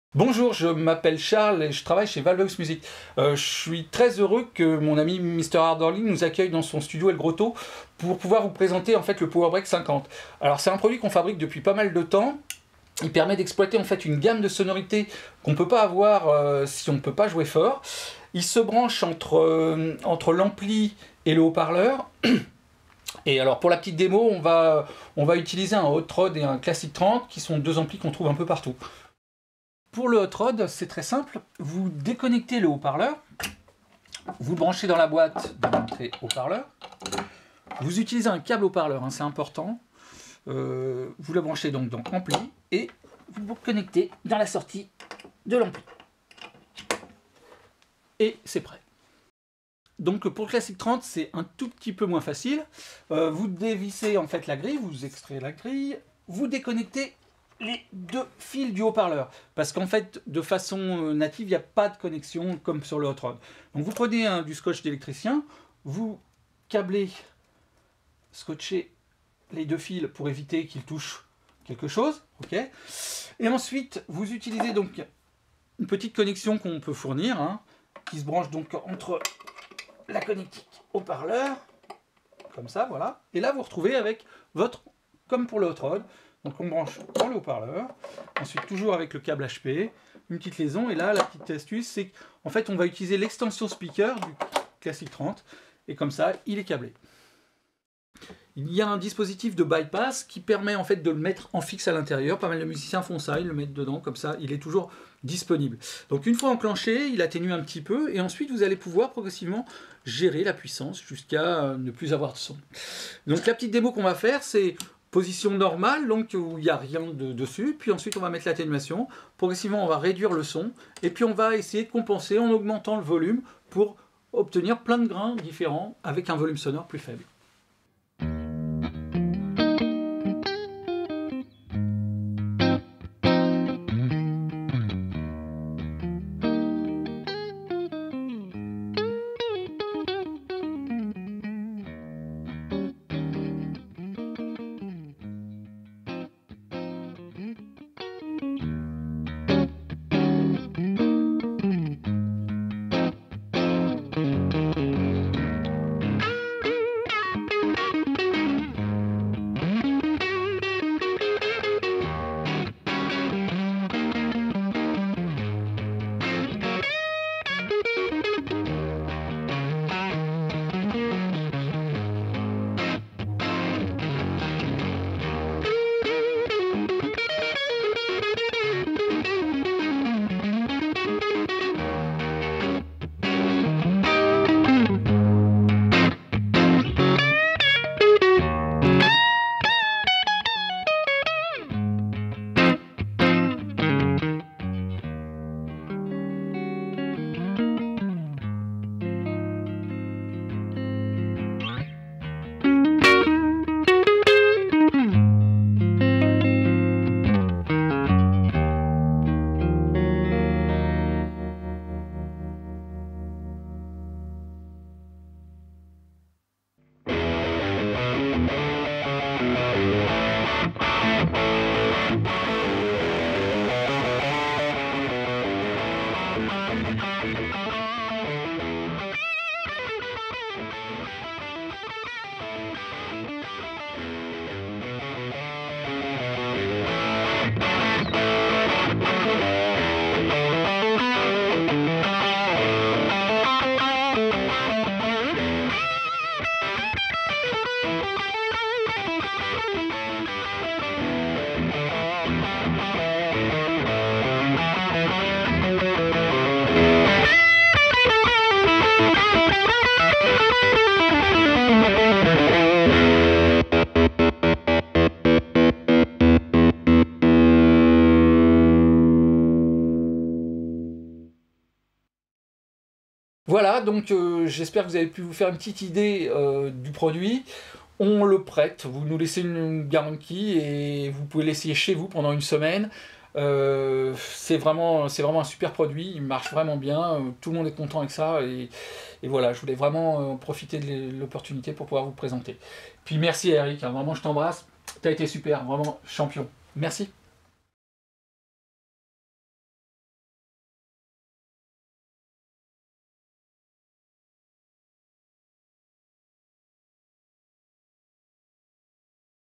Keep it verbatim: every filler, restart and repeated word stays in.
Bonjour, je m'appelle Charles et je travaille chez Valvex Music. Euh, je suis très heureux que mon ami Mister Harderly nous accueille dans son studio El Grotto pour pouvoir vous présenter en fait le Powerbreak cinquante. Alors c'est un produit qu'on fabrique depuis pas mal de temps. Il permet d'exploiter en fait une gamme de sonorités qu'on ne peut pas avoir euh, si on ne peut pas jouer fort. Il se branche entre, euh, entre l'ampli et le haut-parleur. Et alors pour la petite démo, on va, on va utiliser un Hot Rod et un Classic trente qui sont deux amplis qu'on trouve un peu partout. Pour le Hot Rod, c'est très simple, vous déconnectez le haut-parleur, vous le branchez dans la boîte de l'entrée haut-parleur, vous utilisez un câble haut-parleur, hein, c'est important, euh, vous le branchez donc dans ampli et vous le connectez dans la sortie de l'ampli. Et c'est prêt. Donc pour le Classic trente, c'est un tout petit peu moins facile. Euh, vous dévissez en fait la grille, vous extrayez la grille, vous déconnectez les deux fils du haut-parleur. Parce qu'en fait, de façon native, il n'y a pas de connexion comme sur le Hot Rod. Donc vous prenez un, du scotch d'électricien, vous câblez, scotchez les deux fils pour éviter qu'ils touchent quelque chose. Okay, et ensuite, vous utilisez donc une petite connexion qu'on peut fournir, hein, qui se branche donc entre la connectique haut-parleur, comme ça, voilà. Et là, vous retrouvez avec votre, comme pour le Hot Rod, donc on branche dans le haut-parleur, ensuite toujours avec le câble H P, une petite liaison, et là la petite astuce c'est qu'en fait on va utiliser l'extension speaker du Classic trente, et comme ça il est câblé. Il y a un dispositif de bypass qui permet en fait de le mettre en fixe à l'intérieur, pas mal de musiciens font ça, ils le mettent dedans, comme ça il est toujours disponible. Donc une fois enclenché, il atténue un petit peu, et ensuite vous allez pouvoir progressivement gérer la puissance jusqu'à ne plus avoir de son. Donc la petite démo qu'on va faire, c'est position normale, donc où il n'y a rien de, dessus, puis ensuite on va mettre l'atténuation, progressivement on va réduire le son, et puis on va essayer de compenser en augmentant le volume pour obtenir plein de grains différents avec un volume sonore plus faible. Voilà, donc euh, j'espère que vous avez pu vous faire une petite idée euh, du produit. On le prête, vous nous laissez une garantie et vous pouvez l'essayer chez vous pendant une semaine. Euh, c'est vraiment, c'est vraiment un super produit, il marche vraiment bien, tout le monde est content avec ça. Et, et voilà, je voulais vraiment profiter de l'opportunité pour pouvoir vous présenter. Puis merci Eric, hein, vraiment je t'embrasse, tu as été super, vraiment champion. Merci.